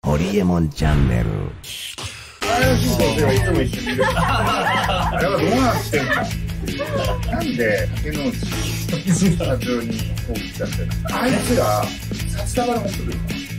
ホリエモンチャンネル。 怪しい先生はいつも一緒にいる。あれはどうなってんの？なんで竹之内スタジオに攻撃したってんの？あいつら札束で持ってくるの？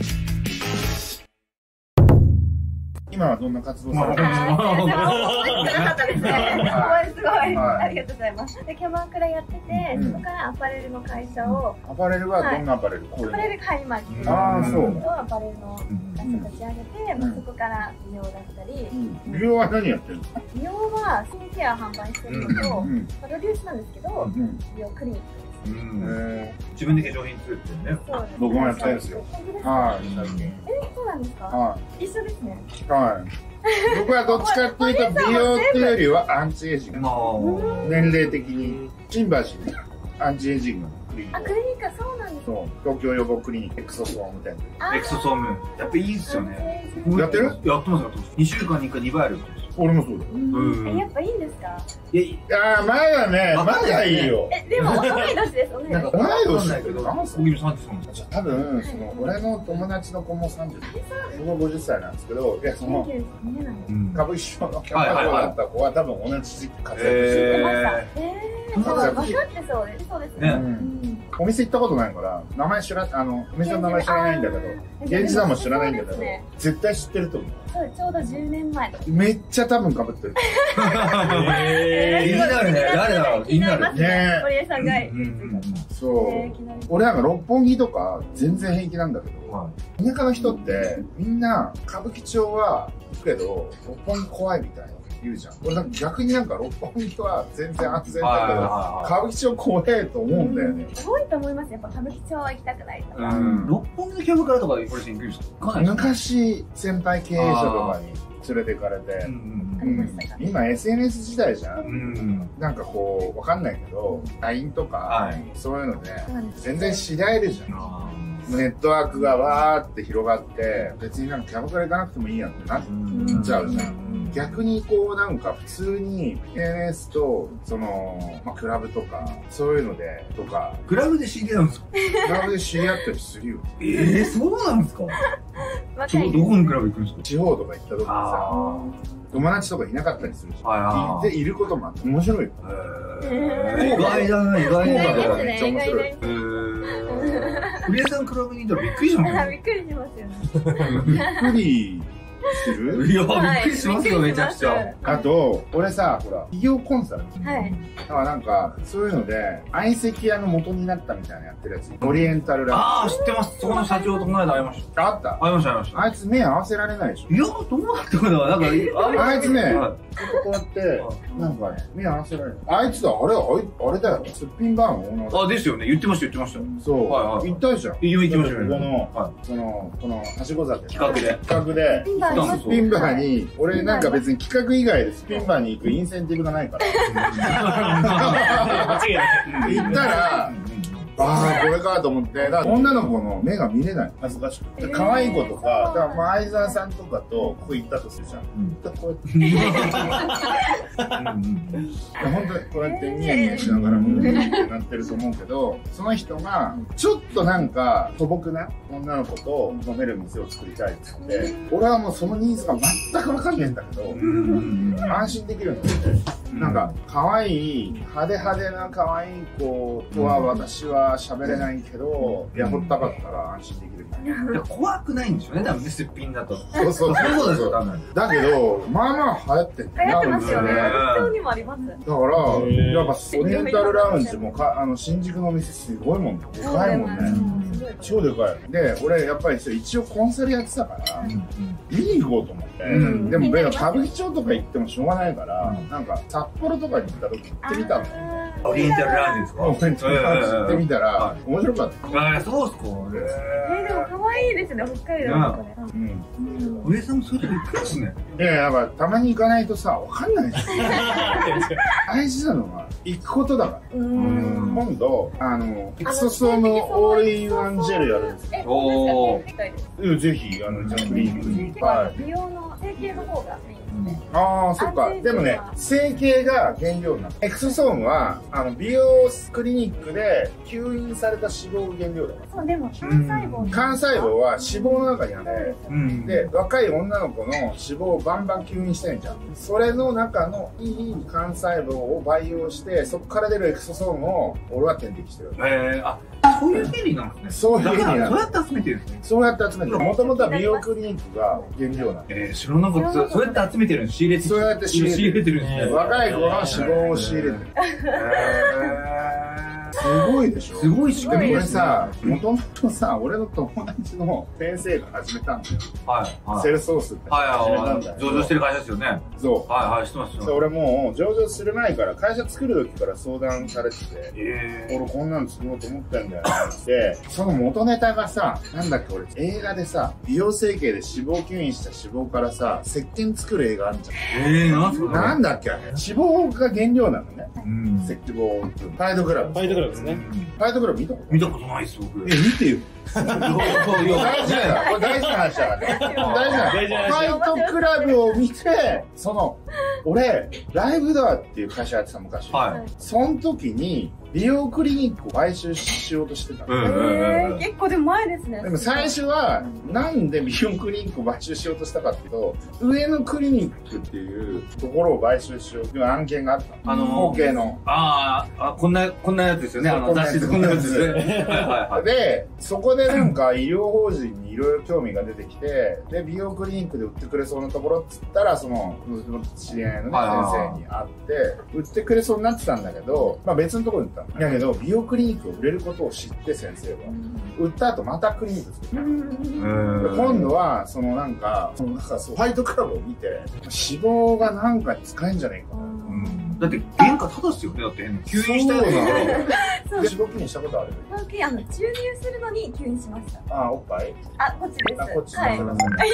今はどんな活動されてるの？ すごかったですね。すごい。ありがとうございます。で、キャバクラやってて、そこからアパレルの会社を。 アパレルはどんなアパレル？ アパレルが入りました。 ああ、そう。 アパレルの会社立ち上げて、そこから美容だったり。 美容は何やってるんですか？ 美容はスキンケア販売してるのと、プロデュースなんですけど、美容クリニック。 自分で化粧品作ってるね。 僕もやったんですよ。はい。 そうなんですか？一緒ですね。 はい。僕はどっちかっていうと美容っていうよりはアンチエイジング。年齢的に新橋にアンチエイジングのクリニック。 あ、クリニックはそうなんです。 そう。東京予防クリニックエクソソームみたいな。 エクソソーム。やっぱいいっすよね。 やってる？ やってます。2週間に1回2倍ある。 俺もそうだよ。やっぱいいんですか？ いや、まだね、まだいいよ。 でも同い年です。同い年。 同い年だけど、 僕も33です。 多分、俺の友達の子も30歳。僕は50歳なんですけど、いや、その、歌舞伎町のキャバクラだった子は多分同じ時期活躍してる。 分かってそうです。そうですね。 お店行ったことないから、名前知ら、お店の名前知らないんだけど、現地だも知らないんだけど、絶対知ってると思う。 そう、ちょうど10年前。 めっちゃ多分被ってる。 気になるね。誰だろう？気になるね。堀江さんが。 そう。俺なんか六本木とか全然平気なんだけど、田舎の人ってみんな歌舞伎町は行くけど、六本木怖いみたいな。言うじゃん。俺なんか逆になんか六本木は全然安全だけど、歌舞伎町怖えと思うんだよね。 怖いと思います。やっぱ歌舞伎町は行きたくないとか。 六本木のキャバクラとかでこれ行くんですか？ 昔先輩経営者とかに連れて行かれて、今 SNS 時代じゃん。なんかこうわかんないけど LINE とかそういうので全然知り合えるじゃん。ネットワークがわーって広がって別になんかキャバクラ行かなくてもいいやってなっちゃうじゃん。逆にこうなんか普通に SNS とその、クラブとかそういうのでとかクラブで知り合うんですか？ クラブで知り合ったりするよ。 そうなんですか？どこのクラブ行くんですか？ 地方とか行った時にさ友達とかいなかったりするしでいることもあって面白いよ。 意外だな。意外だめっちゃ面白い。 堀江さんクラブにいたらびっくりしますよね。 びっくりしますよね。 びっくりする？ いや、びっくりしますよ、めちゃくちゃ。 あと、俺さ、ほら、企業コンサル。だからなんか、そういうので、相席屋の元になったみたいなやってるやつ。オリエンタルランチ。 ああ、知ってます。そこの社長とこの間会いました。 あった？ 会いました、会いました。 あいつ目合わせられないでしょ。 いや、どうなってくるんだなんか、 あいつね、こうやって、なんかね、目合わせられない。あいつだ、あれだよ。すっぴんバーのオーナー。 あ、ですよね。言ってました、言ってました。 そう。行ったじゃん。 行きましたよね。この、はしご酒。 企画で、スピンバーに、俺なんか別に企画以外でスピンバーに行くインセンティブがないから。行ったら、ああ、これかと思って、女の子の目が見れない。恥ずかしくて。可愛い子とか、だから相沢さんとかとここ行ったとするじゃん。こうやって。本当にこうやってニヤニヤしながら見るってなってると思うけど、その人が、ちょっとなんか素朴な女の子と飲める店を作りたいって言って、俺はもうそのニーズが全くわかんないんだけど、安心できるんだよね。なんか、可愛い、派手派手な可愛い子とは私は喋れないけど、やほったかったら安心できるみたいな。 怖くないんでしょうね、多分ね、すっぴんだと。 そうそうですよ、多分。 だけど、まあまあ流行ってんだよ。流行ってますよね。東京にもあります。だから、やっぱオリエンタルラウンジも新宿のお店すごいもん。でかいもんね。超でかい。で、俺やっぱり一応コンサルやってたから、見に行こうと思って。でも、歌舞伎町とか行ってもしょうがないから、なんか札幌とかに行った時行ってみたの。 オリエンタルラウンジですか？ オリエンタルラウンジ行ってみたら、面白かった。 そうっすか？ でも可愛いですね、北海道とかね。 上さんもそういうとこ行くんですね。 いや、やっぱたまに行かないとさ、わかんないですよ。大事なのは、行くことだから。今度、エクソソームオールインワンジェルやるんですよ。ぜひ、じゃあクリームに。 美容の整形の方がメイン。 ね。 ああ、そっか。でもね、整形が原料なの。エクソソームは、美容クリニックで吸引された脂肪が原料だから。 そう、でも、幹細胞。 幹細胞は脂肪の中にあって、で、若い女の子の脂肪をバンバン吸引してんじゃん。それの中のいい幹細胞を培養して、そこから出るエクソソームを、俺は点滴してる。 そういう原理なんですね。 そういう原理なんそうやって集めてるんですね。 そうやって集めてる。もともとは美容クリニックが原料なの。 知らなかった。そうやって集めてるんです。仕入れてる。 そうやって仕入れてるんですね。若い子の脂肪を仕入れてる。すごいでしょ。 すごい仕組み俺さ、もともとさ、俺の友達の先生が始めたんだよ。はい。セルソースって始めたんだよ。 上場してる会社ですよね。 そう。 はい、知ってます。 俺もう上場する前から会社作る時から相談されてて、俺こんなの作ろうと思ってんだよって。その元ネタがさ、なんだっけ俺、映画でさ、美容整形で脂肪吸引した脂肪からさ、石鹸作る映画あるじゃん。なんだっけあれ。脂肪が原料なのね。石肪。ファイトクラブ。 ファイトクラブですね。 ファイトクラブ見たことないっす、僕。見てよ。大事だよ。これ大事な話だからね。大事な話。ファイトクラブを見て、俺、ライブドアっていう会社やってた昔。その時に、美容クリニックを買収しようとしてたの。 結構でも前ですね。 でも最初は、なんで美容クリニックを買収しようとしたかっていうと、上野クリニックっていうところを買収しようっていう案件があったの。後継の。 こんなやつですよね。雑誌こんなやつですね。 で、そこでなんか医療法人にいろいろ興味が出てきて、で、美容クリニックで売ってくれそうなところっつったら、知り合いのね、先生に会って、売ってくれそうになってたんだけど、まあ別のところに売ったの。だけど、美容クリニックを売れることを知って先生は、売った後またクリニック作ったの。今度は、ファイトクラブを見て、脂肪がなんか使えんじゃねえかな。 だって原価ただっすよね。だって吸引したような。 脂肪吸引したことある？ 注入するのに吸引しました。 おっぱい？ こっちです。 こっちです。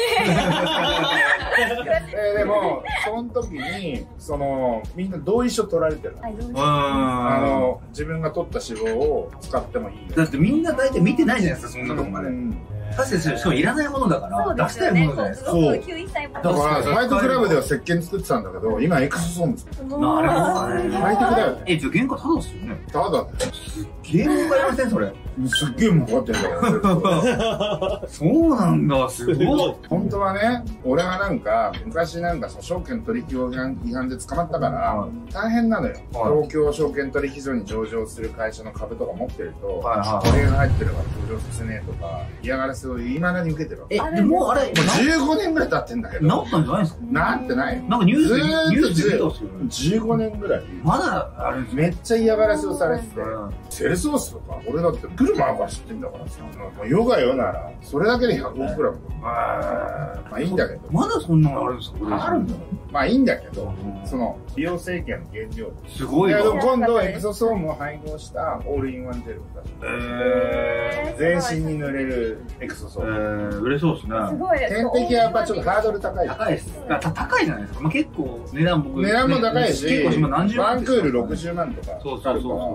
でも、その時に、みんな同意書取られてる。自分が取った脂肪を使ってもいいよ。 だってみんな大体見てないじゃないですか、そんなとこまで。確かにしかもいらないものだから、出したいものじゃないですか。 そう。吸引したいもの。 だから、ファイトクラブでは石鹸作ってたんだけど、今エクソソーム作ってる。 なるほどね。 ハイテクだよね。 じゃあ原価ただっすよね。 ただ。 すっげえ儲かりません、それ。 すっげえ儲かってんだよ。 そうなんだ、すごい。 本当はね、俺が昔証券取引法違反で捕まったから、大変なのよ。東京証券取引所に上場する会社の株とか持ってると、俺が入ってるから上場させねえとか、嫌がらせを未だに受けてるわけ。 でもあれ、 15年ぐらい経ってんだけど。 なったんじゃないですか？ なってないよ。 なんかニュースで見たんですよ。 15年ぐらい。 まだあるんですめっちゃ嫌がらせをされてて、セルソースとか、俺だって車なんか知ってんだからさ、ヨガよなら、それだけで100億くらい。まあいいんだけど。 まだそんなのあるんですか？ あるんだよ。まあいいんだけど、美容整形の原料。 すごい。 今度エクソソームを配合したオールインワンジェルを出す。全身に塗れるエクソソーム。 売れそうですね。 すごいです。 点滴はやっぱちょっとハードル高い。 高いです。高いじゃないですか。まあ結構値段も高いし、 結構今何十万。 ワンクール60万とか。そう。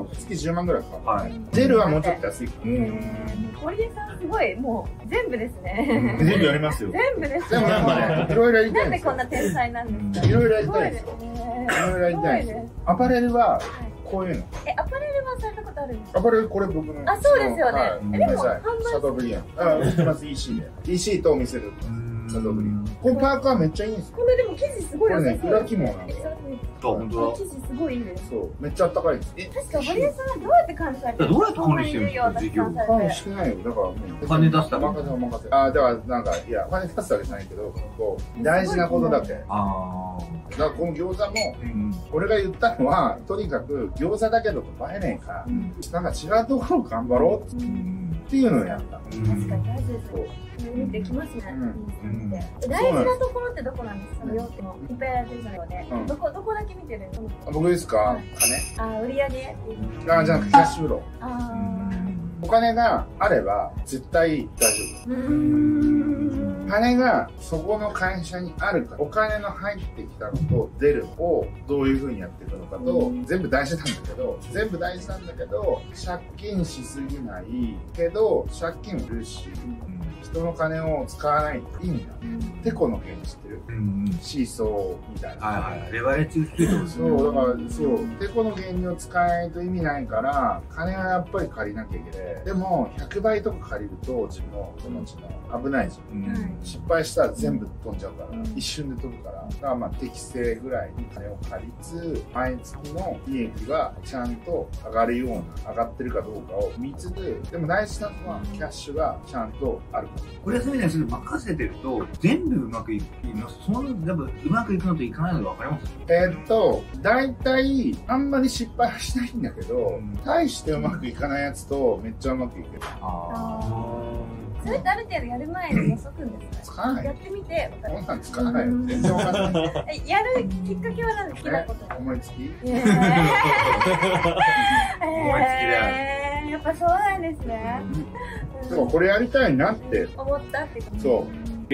月10万ぐらいかかる。ジェルはもうちょっと安い。 堀江さんすごい、もう全部ですね。 全部やりますよ。 全部です。 でもなんかね、いろいろやりたいんですよ。 なんでこんな天才なんですか？ いろいろやりたいんですよ。いろいろやりたいんですよ。アパレルは、こういうの。 アパレルはされたことあるんですか？ アパレルこれ僕の。 そうですよね。でも、 シャトーブリアン。売ってます、EC で。EC とお店で売ってます。シャトーブリアン。このパーカーめっちゃいいんですよ。 これでも生地すごい良さそう。 これね、裏肝なんですよ。 本当だ。 生地すごいいいです。 そう、めっちゃあったかいです。 確か堀江さんはどうやって管理されてるんですか？ どうやって管理してるんですか？ 管理してないよ。だからお金出すため。 お任せ。だからなんか、いや、お金出すわけじゃないけど、大事なことだけ。だからこの餃子も、俺が言ったのは、とにかく餃子だけど映えねえから、なんか違うところ頑張ろうっていうのをやった。 確かに大事です。見てきますね。大事なところってどこなんですか？よってもいっぱいやられてるので、どこだけ見てるの？ 僕ですか？ 金？売り上げ？ じゃなくてキャッシュフロー。お金があれば絶対大丈夫。金がそこの会社にあるか、お金の入ってきたのと出るをどういう風にやっていくのかと、全部大事なんだけど、借金しすぎないけど、借金するし、人の金を使わないって意味なんだ。 テコのゲーム知ってる？シーソーみたいな。 はいはい。レバレッジが低いとこそう、だから、そう、テコの原理を使わないと意味ないから、金はやっぱり借りなきゃいけない。でも、100倍とか借りると、自分の命の危ないじゃん。失敗したら全部飛んじゃうから、一瞬で飛ぶから。だからまあ、適正ぐらいに金を借りつつ、毎月の利益がちゃんと上がるような、上がってるかどうかを見つつ、でも大事なのは、キャッシュがちゃんとあるか。 これ休みにする任せてると、全部うまくいきます。そんな、やっぱうまくいくのといかないのが分かります？ 大体、あんまり失敗はしないんだけど、大してうまくいかないやつとめっちゃうまくいける。 それってある程度やる前に予測んですか？ つかない。 やってみて、 こんなんつかないよ。全然わかんない。 やるきっかけは何ですか？好きなこと。 思いつき？ 思いつきだよ。 やっぱそうなんですね。 でもこれやりたいなって思ったってこと。 そう。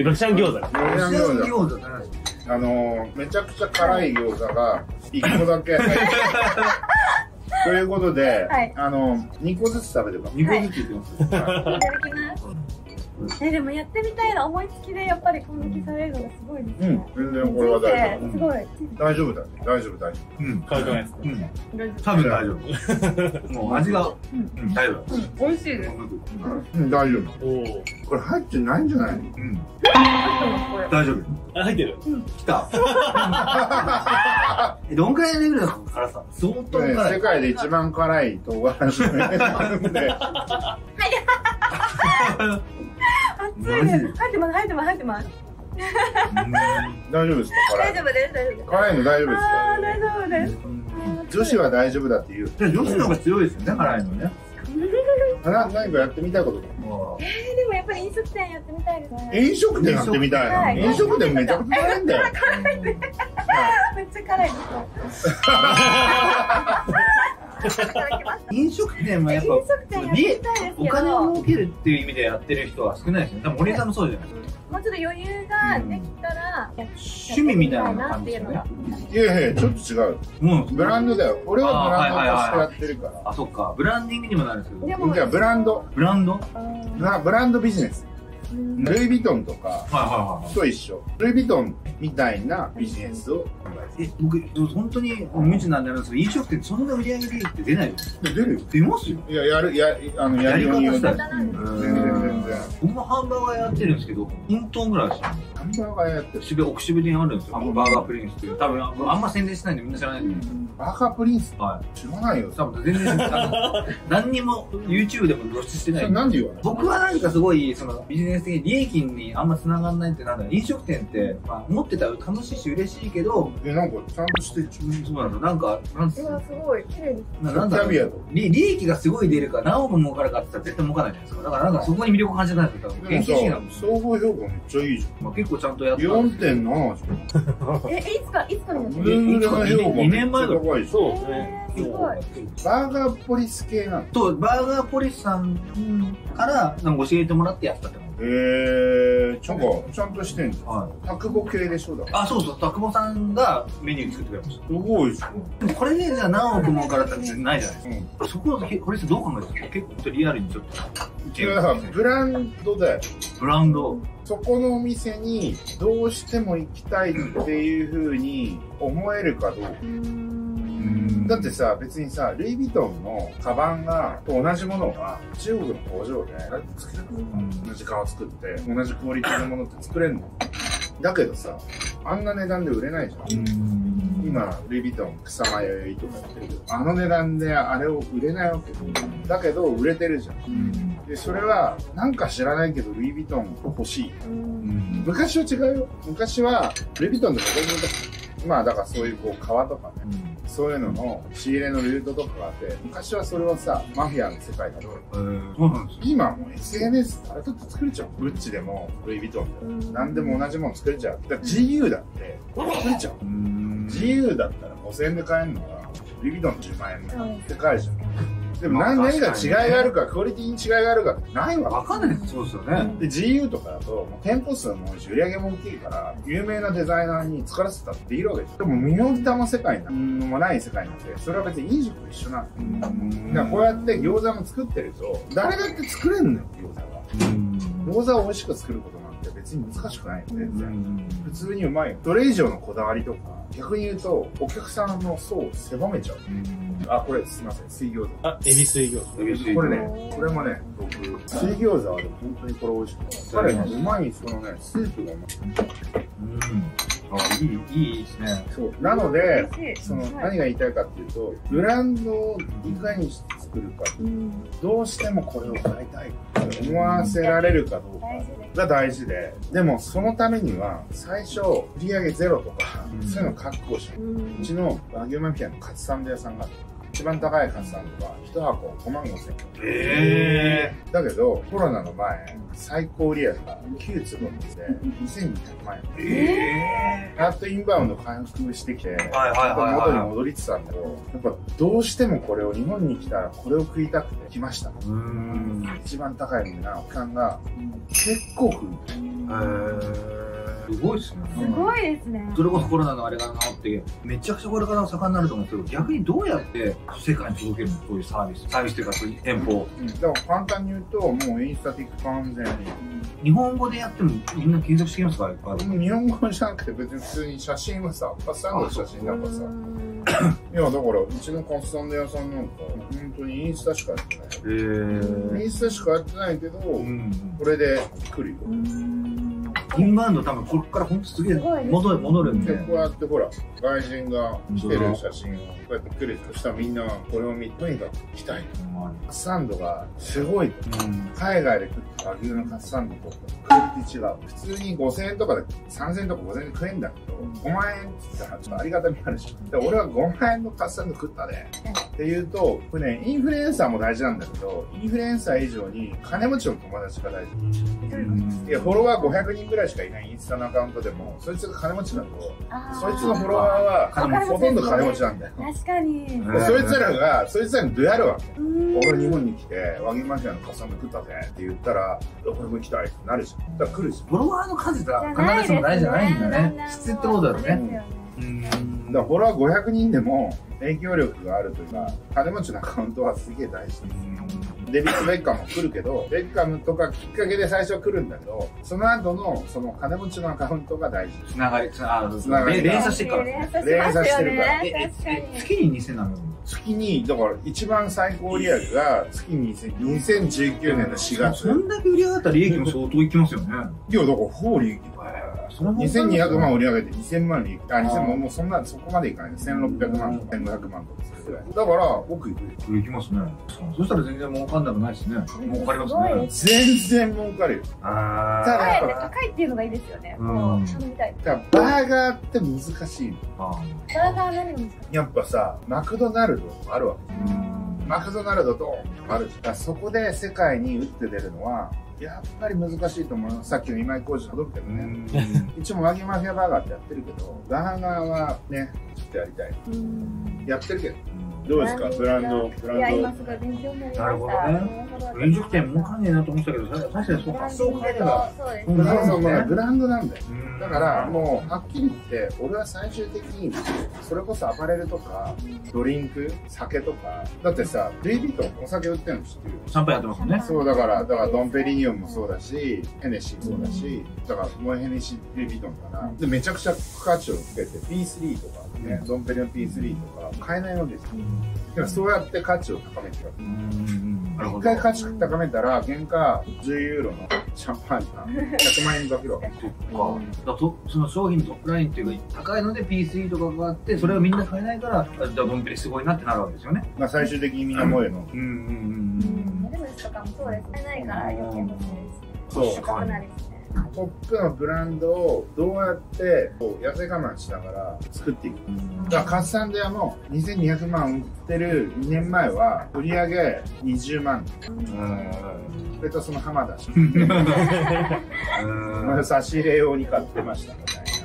ロシアン餃子。 ロシアン餃子めちゃくちゃ辛い餃子が1個だけ入ってる。ということで、2個ずつ食べてください。 2個ずつ言ってます。 いただきます。でもやってみたいな、思いつきでやっぱり攻撃されるのがすごいですね。 全然これは大丈夫。 すごい。 大丈夫だね。大丈夫、大丈夫。軽くないですか？ 多分大丈夫。もう味が、大丈夫。 美味しいです。 大丈夫。これ入ってないんじゃないの？ 大丈夫。 入ってる。 来た。どんくらいのレベルだったの？辛さ。相当辛い。 世界で一番辛い唐辛子のやつあるんで。 熱いです。入ってます、入ってます、入ってます。 大丈夫ですか？ 大丈夫です、大丈夫です。 辛いの大丈夫ですか？ 大丈夫です。 女子は大丈夫だって言う。 女子の方が強いですよね、辛いのね。 何かやってみたいことでもやっぱり飲食店やってみたいですね。 飲食店やってみたいな。飲食店めちゃくちゃ辛いんだよ。 辛いね。めっちゃ辛いです。 飲食店はやっぱお金を儲けるっていう意味でやってる人は少ないですね。多分森さんもそうじゃないですか。 もうちょっと余裕ができたら趣味みたいな感じですね。 いやいや、ちょっと違う。ブランドだよ。俺はブランドとしてやってるから。 あ、そっか。ブランディングにもなるんですけど。 じゃあブランド。 ブランド？ ブランドビジネス。ルイ・ヴィトンとかと一緒。ルイ・ヴィトンみたいなビジネスを考えて。 僕、本当に無知なんであるんですけど、飲食店そんな売り上げ利益って出ないよ。 出るよ。 出ますよ。 いや、やるようによって。全然。 僕もハンバーガーやってるんですけど、1トンぐらいですよ。 ハンバーガーやってる。 奥渋にあるんですよ。バーガープリンスっていう。多分、あんま宣伝してないんでみんな知らないんで。 バーガープリンス？知らないよ。 多分全然、何にも YouTube でも露出してない。 なんで言わない？ 僕はなんかすごい、ビジネス的に利益にあんま繋がんないってなんだろう。飲食店って、持ってたら楽しいし嬉しいけど、 なんかちゃんとしてそうなの。なんか、 すごい綺麗です。 なんだろう。利益がすごい出るか何億儲かるかって言ったら絶対儲かないじゃないですか。だからなんかそこに魅力感じないですか。 現金主義なの。総合評価めっちゃいいじゃん。 結構ちゃんとやって。 4.7じゃん。 いつからやってる 2年前だ。 そうですね。 すごい。 バーガーポリス系なの？ そう、バーガーポリスさんからなんか教えてもらってやったって思う。 ちゃんとしてんじゃん。タクボ系でしょだから。 あ、そうそう、タクボさんがメニュー作ってくれました。 すごいじゃん。 でもこれでじゃあ何億儲からったってないじゃないですか。そこはこれどう考えてるんですか？結構リアルにちょっと。 だからブランドだよ。 ブランド。 そこのお店にどうしても行きたいっていう風に思えるかどうか。だってさ、別にさ、ルイ・ヴィトンのカバンと同じものが中国の工場で作れるの？同じ革作って同じクオリティのものって作れるの？だけどさ、あんな値段で売れないじゃん。今ルイ・ヴィトン草間彌生とかやってるけど、あの値段であれを売れないわけだけど売れてるじゃん。でそれはなんか知らないけどルイ・ヴィトン欲しい。昔は違うよ。昔はルイ・ヴィトンとかだからそういう革とかね、そういうのの仕入れのルートとかがあって、昔はそれはさ、マフィアの世界だと。今はもう SNS 誰だって作れちゃう。グッチでもルイ・ヴィトンでも何でも同じもの作れちゃう。だから GU だって作れちゃう。GU だったら5000円で買えるのがルイ・ヴィトンの10万円で買えるじゃん。でも何が違いがあるか、クオリティに違いがあるかってないわ。 わかんないです。そうですよね。 で、GU とかだと、店舗数も多いし、売り上げも大きいから、有名なデザイナーに疲らせたってできるわけです。でも、身の蓋の世界もない世界なんで、それは別に飲食と一緒なの。だからこうやって餃子も作ってると、誰だって作れんのよ、餃子は。餃子を美味しく作ることなんって別に難しくないよ、全然。普通にうまいよ。それ以上のこだわりとか、逆に言うと、お客さんの層を狭めちゃう。あ、これすいません、水餃子。 あ、エビ水餃子。 これね、これもね、僕、水餃子はでも本当にこれ美味しくて。彼ね、うまい、そのね、スープがうまい。 あ、いいですね。 そう。なので、その、何が言いたいかっていうと、ブランドをいかにして作るか、どうしてもこれを買いたいって思わせられるかどうかが大事で、でもそのためには、最初、売上ゼロとか、そういうの確保して、うちの和牛マフィアのカツサンド屋さんがあって、一番高いカツサンドが1箱55000円。だけど、コロナの前、最高売上が9坪で2200万円。やっとインバウンド回復してきて、元に戻りつつあるんだけど、やっぱどうしてもこれを日本に来たらこれを食いたくて来ました。一番高い値段が結構食う。 すごいですね。 すごいですね。 それこそコロナのあれが治って、めちゃくちゃこれから盛んになると思うんですけど、逆にどうやって世界に届けるの？そういうサービスというか、そういう店舗。 だから簡単に言うと、もうインスタ、TikTok 完全に。 日本語でやってもみんな検索してきますか？ 日本語じゃなくて別に普通に写真はさ、カツサンドの写真なんかさ。いや、だからうちのカツサンド屋さんなんか、本当にインスタしかやってない。インスタしかやってないけど、これで来るよ。 インバウンド多分ここから本当すげえ戻るんで。 こうやってほら、外人が来てる写真をこうやって来るとしたらみんなこれを見とにかく来たい。カツサンドがすごい。海外で食った和牛のカツサンドとクオリティ違う。普通に5000円とかで3000円とか5000円で食えんだけど、5万円って言ったらちょっとありがたみあるし。で俺は5万円のカツサンド食ったね。って言うと、これね、インフルエンサーも大事なんだけど、インフルエンサー以上に金持ちの友達が大事。いや、フォロワー500人ぐらいしかいないインスタのアカウントでも、そいつが金持ちだと、そいつのフォロワーはほとんど金持ちなんだよ。 確かに。 そいつらにどやるわけ。俺日本に来て、和牛マフィアのカツサンド食ったぜって言ったら、これも行きたいってなるじゃん。だから来るじゃん。 フォロワーの数が必ずしも大事じゃないんだね。質ってことだよね。 だからフォロワー500人でも影響力があるというか、金持ちのアカウントはすげえ大事です。デビッド・ベッカムも来るけど、ベッカムとかきっかけで最初は来るんだけど、その後のその金持ちのアカウントが大事。 つながり連鎖してるから。 連鎖してるから。 月に2000なの？ 月に、だから一番最高売上が月に2019年の4月。 そんだけ売り上がったら利益も相当いきますよね。 いや、だからほぼ利益。2200万売り上げて2000万利益。2000万、もうそこまでいかない。1600万とか1500万とかするぐらい。だから、僕行くよ。 行きますね。そしたら全然儲かんなくないですね。儲かりますね。 全然儲かるよ。ただやっぱ高いっていうのがいいですよね。頼みたい。 バーガーって難しい。 バーガー何が難しい？ やっぱさ、マクドナルドあるわけ。マクドナルドとあるし。そこで世界に打って出るのは、やっぱり難しいと思う。さっきの今井浩二の届くけどね。一応和牛マフィアバーガーってやってるけど、バーガーはね、ちょっとやりたい。やってるけど。どうですかブランド。 いや、今すごい勉強になりました。 なるほどね。飲食店儲かんねえなと思ったけど、確かにそう発想を変えれば。 ブランドなんだよ。だからもうはっきり言って、俺は最終的にそれこそアパレルとかドリンク、酒とか、だってさ、ルイ・ヴィトンお酒売ってるの知ってる？ シャンパンやってますもんね。 そうだからドンペリニオンもそうだし、ヘネシーもそうだし、だからもうヘネシー、ルイ・ヴィトンかな。でめちゃくちゃ価値をつけて P3 とかね、ドンペリの P3 とか買えないのですよ。だからそうやって価値を高めてるわけ。一回価値高めたら、原価10ユーロのシャンパンが100万円にかけるわけ。 その商品のトップラインっていうか、高いので P3 とかがあって、それをみんな買えないから、ドンペリすごいなってなるわけですよね。 まあ最終的にみんな萌えの。 ヘルメスとかもそうです。買えないから余計欲しいですね。 そう。トップのブランドをどうやって痩せ我慢しながら作っていく。だからカツサンド屋も2200万売ってる2年前は売り上げ20万。それとその浜田氏。差し入れ用に買ってましたみたいな。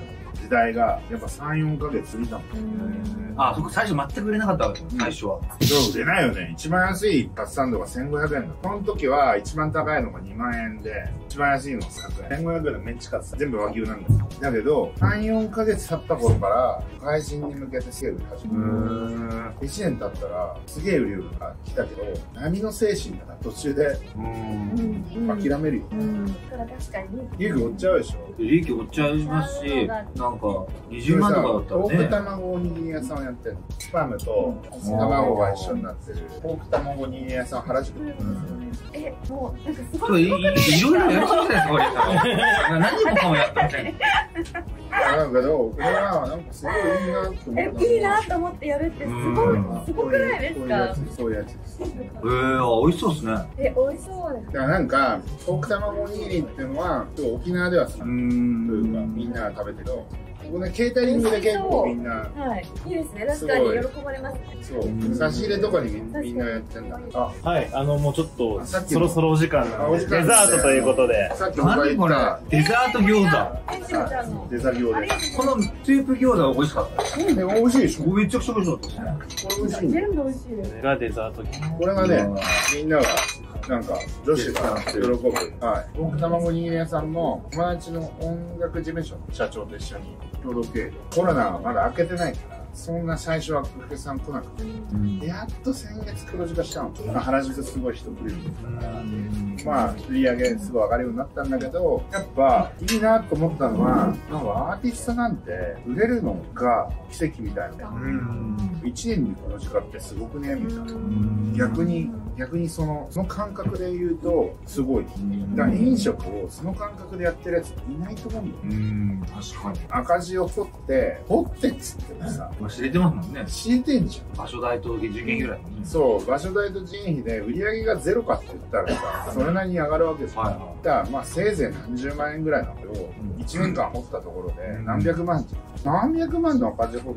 時代がやっぱ3、4ヶ月過ぎたもん。 あ、そっか、最初全く売れなかったわけです、最初は。 そう、売れないよね。一番安いカツサンドが1500円だ。この時は一番高いのが2万円で、一番安いのが100円。1500円のメンチカツ全部和牛なんですよ。だけど、3、4ヶ月経った頃から、外人に向けてすげえ売り始めた。1年経ったら、すげえ売りが来たけど、何の精神だな、途中で、諦めるよ。 だから確かに。 利益追っちゃうでしょ。 利益追っちゃいますし、なんか、20万とかだったらね。 ポーク卵おにぎり屋さんをやってるの。スパムと卵が一緒になってる。ポーク卵おにぎり屋さん原宿。 もう、なんかすごい。 いろいろやりすぎじゃないですか、これ。何もかもやったみたいな。 なんかどう、俺はなんかすごいいいなって思った。 いいなと思ってやるってすごくないですか？ そういうやつです。 美味しそうですね。 美味しそうです。 だからなんか、ポーク卵おにぎりっていうのは、沖縄ではさ、というか、みんなが食べてる。このケータリングで結構みんな、 はい、いいですね。確かに喜ばれます。 そう、差し入れとかにみんなやってんだ。 はい、もうちょっとそろそろお時間なので、デザートということで。 さっき僕が言ったデザート餃子。デザ餃子です。 このスープ餃子美味しかった。 美味しいでしょ。 めちゃくちゃ美味しかったですね。 これ美味しい。 全部美味しいです。 がデザート。 これがね、みんなが。なんか女子が喜ぶ。はい。僕卵にぎり屋さんも友達の音楽事務所の社長と一緒に共同経営で。コロナはまだ開けてないから、そんな最初はお客さん来なくて、やっと先月黒字化したの。原宿すごい人来るから、まあ売り上げすごい上がるようになったんだけど、やっぱいいなと思ったのは、なんかアーティストなんて売れるのが奇跡みたいな。1年に黒字化ってすごくねみたいな。逆にその感覚で言うとすごい。だから飲食をその感覚でやってるやついないと思うんだよ。 確かに。 赤字を掘ってっつってもさ、 知れてますもんね。 知れてんじゃん。 場所代と人件ぐらい。 そう、場所代と人費で売り上げがゼロかって言ったらさ、それなりに上がるわけですよ。だからまあせいぜい何十万円ぐらいなんだけど、1年間掘ったところで何百万の赤字掘って、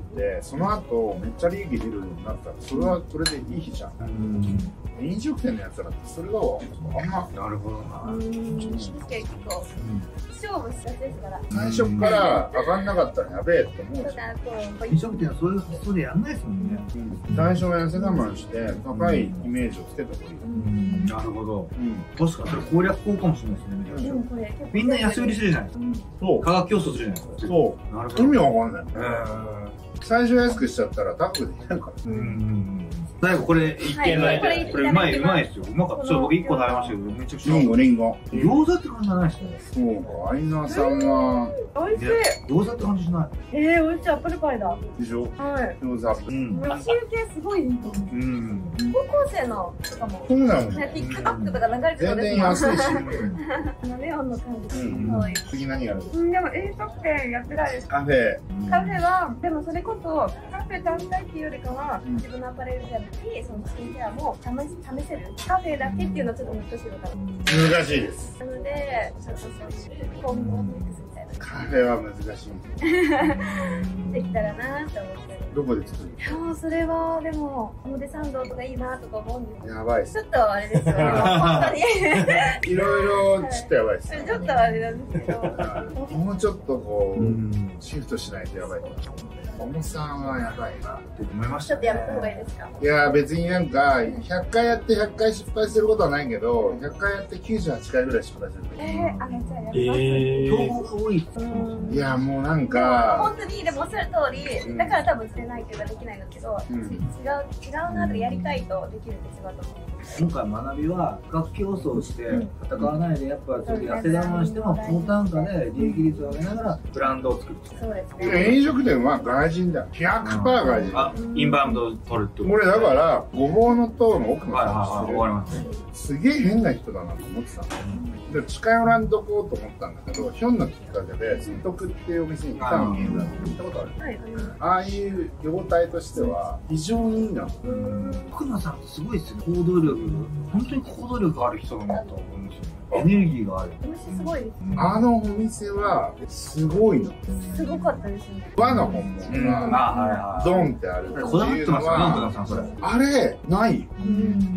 その後めっちゃ利益出るようになったら、それはそれでいい日じゃん。飲食店のやつらってそれがあんま。 なるほどな。 結構勝負しがちですから。 最初から上がんなかったらやべえって思うし。 飲食店はそういう発想でやんないですもんね。 最初は痩せ我慢して高いイメージをつけた方がいい。 なるほど。確かにそれ攻略法かもしれないですね。みんな安売りするじゃないですか。そう。価格競争するじゃないですか。 そう。なるほど。意味わかんない。最初安くしちゃったら高くできないから。最後これ一見ないで、これうまいですよ。うまかった。僕1個食べましたけど、めちゃくちゃ。リンゴ。餃子って感じじゃないですね。そうか、アイナさんは。 美味しい。 餃子って感じしない。 美味しい。アップルパイだ。 でしょ。はい。餃子アップル。 虫受けすごいいいと思う。高校生のとかも。 そうなの。 TikTok とか流れてる。 全然安いし。 レオンの感じ。可愛い。 次何やる？ でも飲食店やってないです。 カフェは、でもそれこそカフェ単体っていうよりかは、自分のアパレルであったり、そのスキンケアも試せる。カフェだけっていうのはちょっと難しいのかな。 難しいです。 なので、ちょっとそういうコンボミックスみたいな。 カフェは難しい。 できたらなって思って。 どこで作る？ いやそれはでも表参道とかいいなとか思うんですけど。 やばいっす。 ちょっとあれですよね。本当に。 いろいろちょっとやばいっす。 ちょっとあれなんですけど。 もうちょっとこうシフトしないとやばい。重さはやばいなって思いました。 ちょっとやめた方がいいですか？ いや別になんか100回やって100回失敗することはないけど、100回やって98回ぐらい失敗する。 じゃあやります。 多い。 いやもうなんか本当にでもおっしゃる通り、だから多分してないけどできないんだけど、違うなとかやりたいとできるって違うと思う。 今回学びは価格競争して戦わないでやっぱちょっと痩せ我慢しても高単価で利益率を上げながらブランドを作る。 そうですね。 飲食店は外人だ。100% 外人。 あ、インバウンドを取るってこと。 これだからごぼうの塔の奥の人すげえ変な人だなと思ってたの。で近寄らんとこうと思ったんだけど、ひょんなきっかけでストクっていうお店に行ったのに、行ったことある？はい。ああいう業態としては非常にいいな。 福野さんすごいですよね。行動力、本当に行動力ある人だなと思うんですよね。エネルギーがある。 お店すごいです。 あのお店はすごいの。 すごかったですね。 和の本物がドンってある。 こだわってますよね、福野さんそれ。 あれないよ。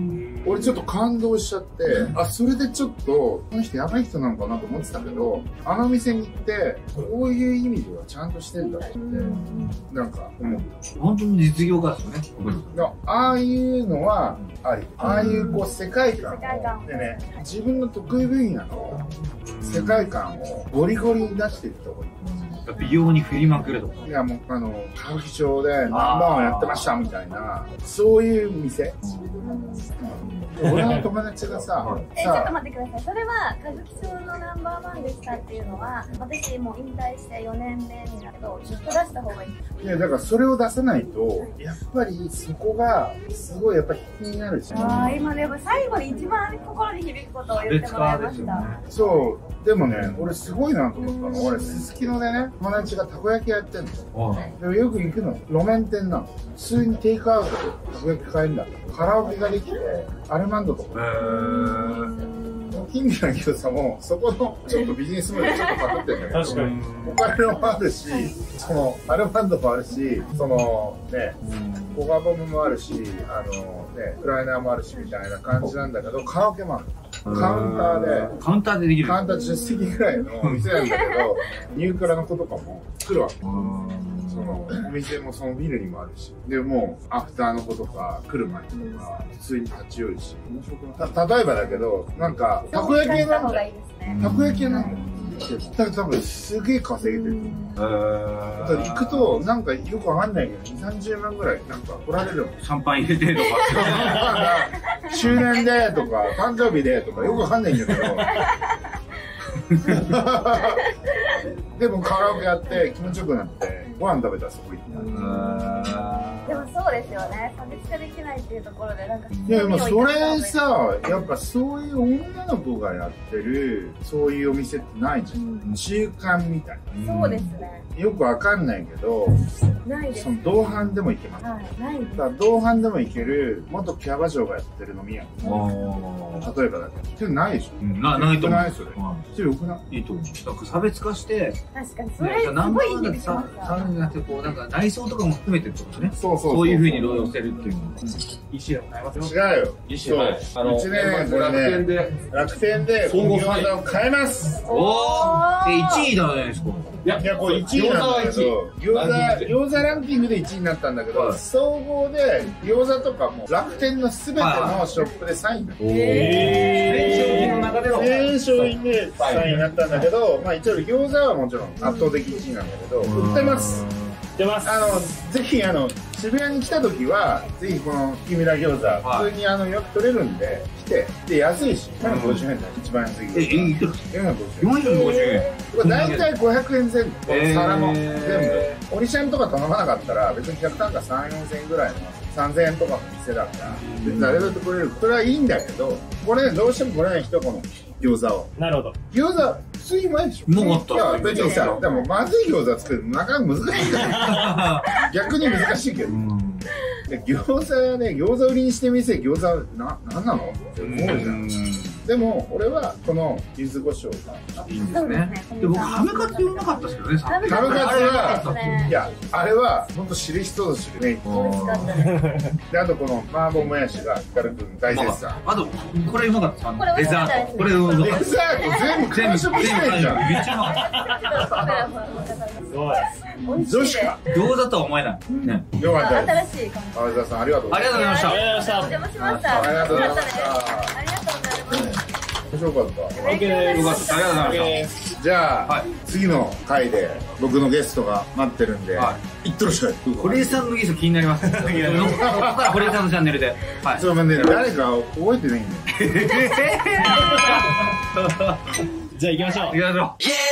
俺ちょっと感動しちゃって、あ、それでちょっと、この人やばい人なのかなと思ってたけど、あの店に行って、こういう意味ではちゃんとしてんだって、なんか思った。 本当に実業家ですよね。 ああいうのはあり。ああいうこう世界観でね、自分の得意分野の世界観をゴリゴリに出していくところ。 美容に振りまくるとか。 いやもう歌舞伎町でナンバーワンやってましたみたいな、そういう店。俺の友達がさ、 ちょっと待ってください。それは歌舞伎町のナンバーワンでしたっていうのは、私もう引退して4年目になるとずっと出した方がいい。 いやだからそれを出さないとやっぱりそこがすごいやっぱ引きになるし。 ああ、今ね最後に一番心に響くことを言ってもらいました。 そう、でもね、俺すごいなと思ったの。俺すすきのでね、友達がたこ焼きやってんの。でもよく行くの路面店なの。普通にテイクアウトでたこ焼き買えるんだ。カラオケができて、アルマンドとか。金魚の餃子もそこのちょっとビジネスモデルちょっとパクってんだけど、 確かにお金もあるし、そのアルマンドもあるし、そのね、コガボムもあるし、ね、フライナーもあるしみたいな感じなんだけど、カラオケもある。カウンターでできる。カウンター10席ぐらいの店なんだけど、ニュークラの子とかも来るわけ。そのお店もそのビルにもあるし、でもうアフターの子とか来る前とか普通に立ち寄るし、面白くない？例えばだけど、なんかたこ焼き屋なんだよ。たこ焼き屋なんだよ。だから多分すげえ稼げてる。だから行くとなんかよくわかんないけど2、30万ぐらいなんか来られるもん。 シャンパン入れてとか。 周年でとか誕生日でとかよくわかんないんだけど。でもカラオケやって気持ちよくなってご飯食べたらすごい。 でもそうですよね。差別化できないっていうところでなんか。 いやでもそれさ、やっぱそういう女の子がやってるそういうお店ってないじゃん。中間みたいな。そうですね。 よくわかんないけど、 ないです。 その同伴でも行けます。 はい、ないです。 だから同伴でも行ける元キャバ嬢がやってる飲み屋。例えばだけど。それないでしょ。 ないと思う。 ないそれ。それよくない？ いいと思う。だから差別化して、 確かにそれすごいいいですよ。 なんか内装とかも含めてってことね。 そういう風に労働してるっていうの。 意思でございますよ。違うよ。 意思は。 うちね、これね、楽天で餃子を買えます。 おー、1位じゃないですか。 いや、これ1位なんだけど、餃子ランキングで1位になったんだけど、総合で餃子とかも楽天のすべてのショップで3位になった。 全商品の中での全商品で3位になったんだけど、まあ一応餃子はもちろん圧倒的1位なんだけど、売ってます。ぜひ渋谷に来た時はぜひこの木村餃子普通によく取れるんで来て、で安いし450円だよ、一番安い餃子450円。これ大体500円前後、皿も全部オリシャンとか頼まなかったら別に客単価3、4000円ぐらいの3000円とかの店だから別に誰だって来れる。これはいいんだけど、これねどうしても来れない人はこの餃子を。 なるほど。 餃子普通にうまいでしょ。 うまかった。 いや別にさ、でもまずい餃子作るのなかなか難しいんだよ。逆に難しいけど。餃子はね、餃子売りにしてみせ餃子なんなのって思うじゃん。でも俺はこの柚子胡椒がいいんですね。で僕ハムカツうまかったですけどね。 ハムカツは、いやあれは本当知る人ぞ知るね。であとこの麻婆もやしが光くん大絶賛。 あとこれうまかった。デザート。これうまかった。 デザート全部完食してんじゃん。 めっちゃうまかった。 すごい。 女子か。 餃子とは思えない。ね。 よかったです。 新しい感じ。 川田さんありがとうございました。 ありがとうございました。 お邪魔しました。 ありがとうございました。 ありがとうございます。 面白かった。 よかった。ありがとうございましじゃあ次の回で僕のゲストが待ってるんで、いってらっしゃい。 堀江さんのゲスト気になります。堀江さんのチャンネルで。 そうね、誰か覚えてないんだよ。 じゃあ行きましょう。 行きましょう。 動画もできる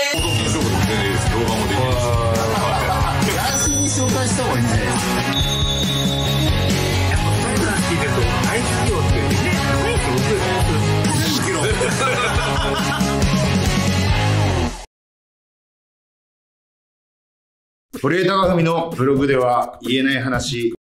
し。ランスに紹介した方がいいんじゃないですか。 やっぱ2人の話聞いてると大企業ってね、 堀江貴文のブログでは言えない話